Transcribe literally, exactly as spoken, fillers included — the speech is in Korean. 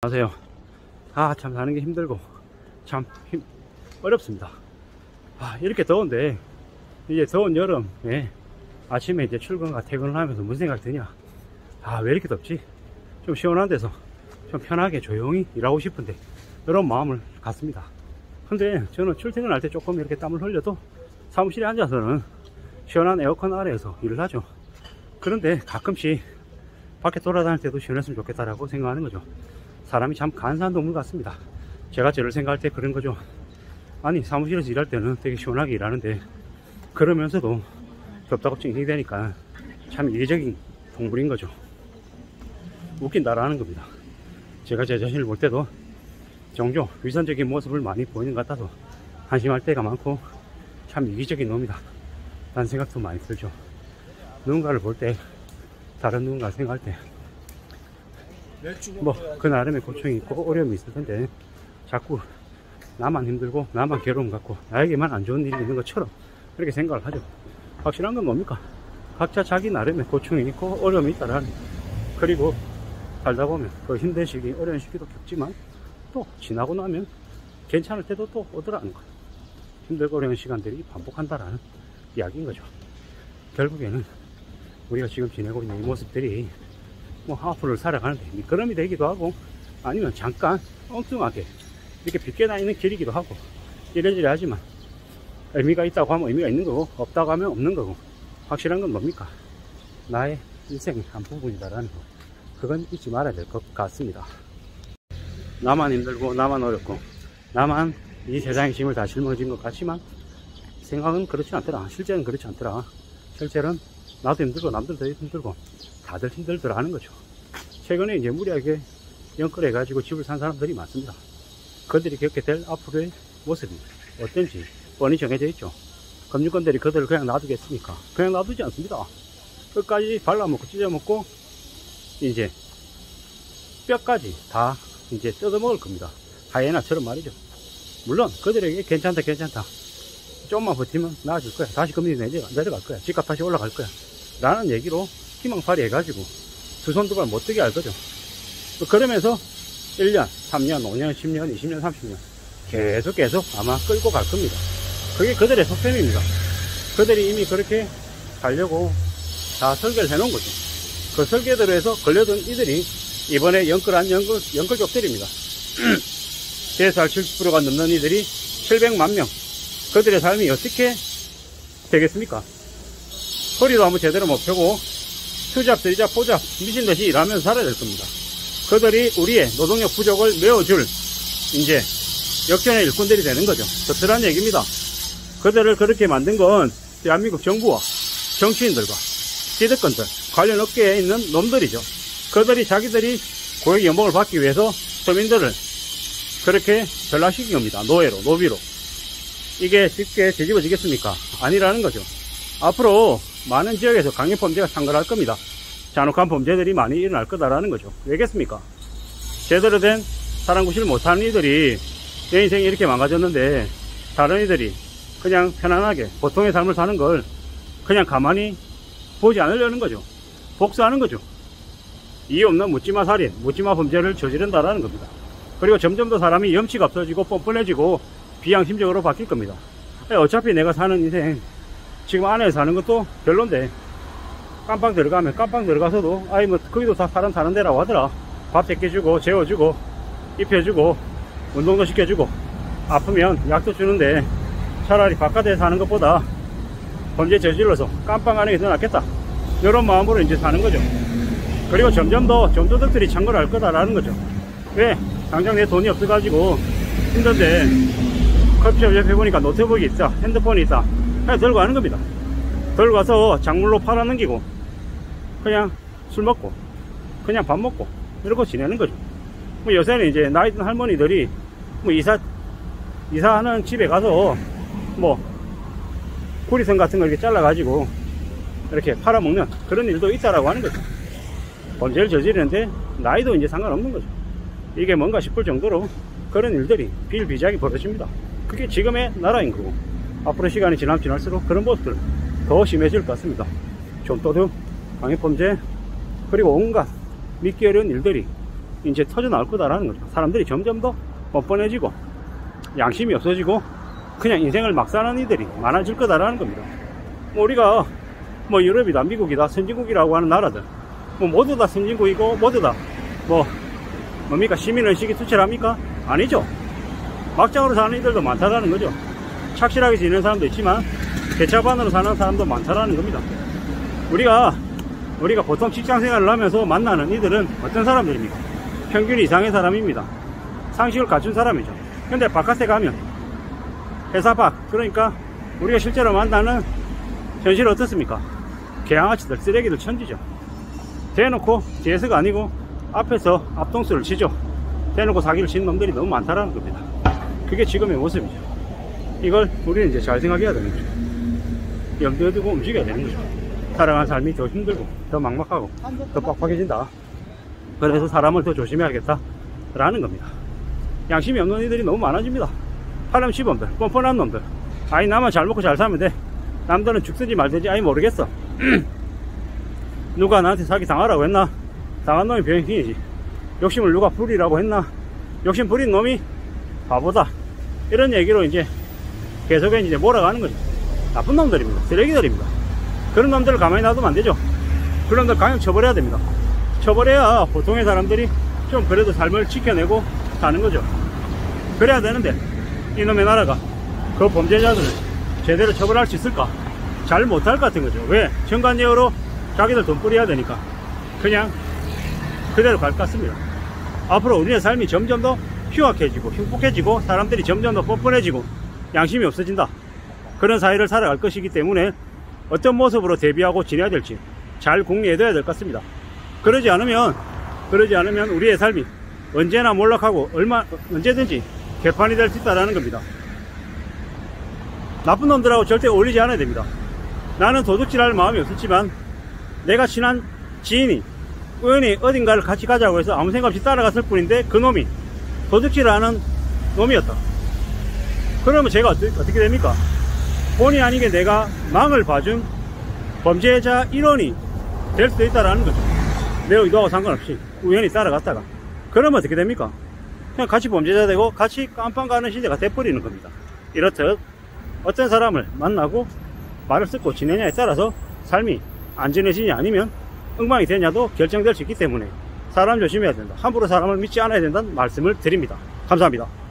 안녕하세요. 아, 참 사는 게 힘들고 참 힘, 어렵습니다. 아, 이렇게 더운데 이제 더운 여름에 아침에 이제 출근과 퇴근을 하면서 무슨 생각이 드냐, 아, 왜 이렇게 덥지? 좀 시원한 데서 좀 편하게 조용히 일하고 싶은데 이런 마음을 갖습니다. 근데 저는 출퇴근할 때 조금 이렇게 땀을 흘려도 사무실에 앉아서는 시원한 에어컨 아래에서 일을 하죠. 그런데 가끔씩 밖에 돌아다닐 때도 시원했으면 좋겠다라고 생각하는 거죠. 사람이 참 간사한 동물 같습니다. 제가 저를 생각할 때 그런 거죠. 아니, 사무실에서 일할 때는 되게 시원하게 일하는데 그러면서도 덥다고 찡찡이 되니까 참 이기적인 동물인 거죠. 웃긴다라는 겁니다. 제가 제 자신을 볼 때도 종종 위선적인 모습을 많이 보이는 것 같아서 한심할 때가 많고 참 이기적인 놈이다 라는 생각도 많이 들죠. 누군가를 볼 때, 다른 누군가를 생각할 때 뭐 그 나름의 고충이 있고 어려움이 있을 텐데 자꾸 나만 힘들고 나만 괴로움 갖고 나에게만 안 좋은 일이 있는 것처럼 그렇게 생각을 하죠. 확실한 건 뭡니까? 각자 자기 나름의 고충이 있고 어려움이 있다라는, 그리고 살다 보면 그 힘든 시기, 어려운 시기도 겪지만 또 지나고 나면 괜찮을 때도 또 오더라는 거예요. 힘들고 어려운 시간들이 반복한다라는 이야기인 거죠. 결국에는 우리가 지금 지내고 있는 이 모습들이 뭐 앞으로 살아가는데 미끄럼이 되기도 하고 아니면 잠깐 엉뚱하게 이렇게 빗겨나 있는 길이기도 하고 이래저래 하지만 의미가 있다고 하면 의미가 있는 거고 없다고 하면 없는 거고, 확실한 건 뭡니까? 나의 인생의 한 부분이다라는 거, 그건 잊지 말아야 될 것 같습니다. 나만 힘들고 나만 어렵고 나만 이 세상의 짐을 다 짊어진 것 같지만 생각은 그렇지 않더라. 실제는 그렇지 않더라. 실제는 나도 힘들고 남들도 힘들고 다들 힘들더라 하는 거죠. 최근에 이제 무리하게 연끌해 가지고 집을 산 사람들이 많습니다. 그들이 겪게 될 앞으로의 모습이 어떤지 뻔히 정해져 있죠. 금융권들이 그들을 그냥 놔두겠습니까? 그냥 놔두지 않습니다. 끝까지 발라먹고 찢어먹고 이제 뼈까지 다 이제 뜯어먹을 겁니다. 하이에나처럼 말이죠. 물론 그들에게 괜찮다 괜찮다, 좀만 버티면 나아질 거야, 다시 금리 내려갈 거야, 집값 다시 올라갈 거야 라는 얘기로 희망파리 해가지고 두 손 두 발 못 뜨게 할 거죠. 그러면서 일 년, 삼 년, 오 년, 십 년, 이십 년, 삼십 년 계속 계속 아마 끌고 갈 겁니다. 그게 그들의 속셈입니다. 그들이 이미 그렇게 가려고 다 설계를 해 놓은 거죠. 그 설계대로 해서 걸려든 이들이 이번에 연끌한 연끌, 연끌족들입니다. 대수할 칠십 퍼센트가 넘는 이들이 칠백만 명. 그들의 삶이 어떻게 되겠습니까? 허리도 한번 제대로 못 펴고 투잡, 들이잡, 포잡 미친듯이 일하면서 살아야 될 겁니다. 그들이 우리의 노동력 부족을 메워줄 이제 역전의 일꾼들이 되는 거죠. 씁쓸한 얘기입니다. 그들을 그렇게 만든 건 대한민국 정부와 정치인들과 기득권들, 관련 업계에 있는 놈들이죠. 그들이 자기들이 고액 연봉을 받기 위해서 서민들을 그렇게 전락시킨 겁니다. 노예로, 노비로. 이게 쉽게 뒤집어지겠습니까? 아니라는 거죠. 앞으로 많은 지역에서 강력 범죄가 창궐할 겁니다. 잔혹한 범죄들이 많이 일어날 거다라는 거죠. 왜겠습니까? 제대로 된 사람 구실 못하는 이들이 내 인생이 이렇게 망가졌는데 다른 이들이 그냥 편안하게 보통의 삶을 사는 걸 그냥 가만히 보지 않으려는 거죠. 복수하는 거죠. 이유 없는 묻지마 살인, 묻지마 범죄를 저지른다라는 겁니다. 그리고 점점 더 사람이 염치가 없어지고 뻔뻔해지고 비양심적으로 바뀔 겁니다. 어차피 내가 사는 인생 지금 안에 사는 것도 별론데 깜빵 들어가면 깜빵 들어가서도 아이 뭐 거기도 다 사람 사는 데라고 하더라. 밥 새끼주고 재워주고 입혀주고 운동도 시켜주고 아프면 약도 주는데 차라리 바깥에 사는 것보다 범죄 저질러서 깜빵 안에 있어 낫겠다, 이런 마음으로 이제 사는 거죠. 그리고 점점 더 좀도둑들이 창궐할 거다라는 거죠. 왜? 당장 내 돈이 없어가지고 힘든데 커피숍 옆에 보니까 노트북이 있다, 핸드폰이 있다, 그냥 들고 가는 겁니다. 들고 가서 작물로 팔아넘기고 그냥 술 먹고 그냥 밥 먹고 이러고 지내는 거죠. 뭐 요새는 이제 나이 든 할머니들이 뭐 이사 이사하는 집에 가서 뭐 구리선 같은 걸 이렇게 잘라 가지고 이렇게 팔아먹는 그런 일도 있다라고 하는 거죠. 범죄를 저지르는데 나이도 이제 상관없는 거죠. 이게 뭔가 싶을 정도로 그런 일들이 비일비재하게 벌어집니다. 그게 지금의 나라인 거고 앞으로 시간이 지나면 지날수록 그런 모습들 더 심해질 것 같습니다. 좀도둑, 강력범죄, 그리고 온갖 믿기 어려운 일들이 이제 터져 나올 거다라는 거죠. 사람들이 점점 더 뻔뻔해지고 양심이 없어지고 그냥 인생을 막 사는 이들이 많아질 거다라는 겁니다. 뭐 우리가 뭐 유럽이다 미국이다 선진국이라고 하는 나라들 뭐 모두 다 선진국이고 모두 다 뭐 뭡니까 시민의식이 투철합니까? 아니죠. 막장으로 사는 이들도 많다라는 거죠. 착실하게 지내는 사람도 있지만 개차반으로 사는 사람도 많다라는 겁니다. 우리가 우리가 보통 직장생활을 하면서 만나는 이들은 어떤 사람들입니까? 평균 이상의 사람입니다. 상식을 갖춘 사람이죠. 근데 바깥에 가면 회사 밖 그러니까 우리가 실제로 만나는 현실은 어떻습니까? 개양아치들 쓰레기들 천지죠. 대놓고 뒤에서가 아니고 앞에서 앞동수를 치죠. 대놓고 사기를 치는 놈들이 너무 많다라는 겁니다. 그게 지금의 모습이죠. 이걸 우리는 이제 잘 생각해야 되는 거죠. 염두에 두고 움직여야 되는 거죠. 살아가는 삶이 더 힘들고 더 막막하고 더 빡빡해진다. 그래서 사람을 더 조심해야겠다 라는 겁니다. 양심이 없는 이들이 너무 많아집니다. 파렴치범들 뻔뻔한 놈들 아이 나만 잘 먹고 잘 살면 돼. 남들은 죽든지 말든지 아이 모르겠어. 누가 나한테 사기 당하라고 했나? 당한 놈이 병신이지. 욕심을 누가 부리라고 했나? 욕심 부린 놈이 바보다. 이런 얘기로 이제 계속해 이제 몰아가는 거죠. 나쁜 놈들입니다. 쓰레기들입니다. 그런 놈들을 가만히 놔두면 안 되죠. 그런 놈들 강력 처벌해야 됩니다. 처벌해야 보통의 사람들이 좀 그래도 삶을 지켜내고 사는 거죠. 그래야 되는데 이놈의 나라가 그 범죄자들을 제대로 처벌할 수 있을까? 잘 못할 것 같은 거죠. 왜? 정관예우로 자기들 돈 뿌려야 되니까 그냥 그대로 갈 것 같습니다. 앞으로 우리의 삶이 점점 더 휴학해지고 행복해지고 사람들이 점점 더 뻔뻔해지고 양심이 없어진다. 그런 사회를 살아갈 것이기 때문에 어떤 모습으로 대비하고 지내야 될지 잘 궁리해둬야 될 것 같습니다. 그러지 않으면 그러지 않으면 우리의 삶이 언제나 몰락하고 얼마 언제든지 개판이 될 수 있다는 겁니다. 나쁜 놈들하고 절대 어울리지 않아야 됩니다. 나는 도둑질할 마음이 없었지만 내가 친한 지인이 우연히 어딘가를 같이 가자고 해서 아무 생각 없이 따라갔을 뿐인데 그 놈이 도둑질하는 놈이었다. 그러면 제가 어떻게, 어떻게 됩니까? 본의 아니게 내가 망을 봐준 범죄자 일원이 될 수도 있다는 거죠. 내 의도하고 상관없이 우연히 따라갔다가 그러면 어떻게 됩니까? 그냥 같이 범죄자 되고 같이 깜빵 가는 시대가 돼버리는 겁니다. 이렇듯 어떤 사람을 만나고 말을 섞고 지내냐에 따라서 삶이 안전해지냐 아니면 엉망이 되냐도 결정될 수 있기 때문에 사람 조심해야 된다. 함부로 사람을 믿지 않아야 된다는 말씀을 드립니다. 감사합니다.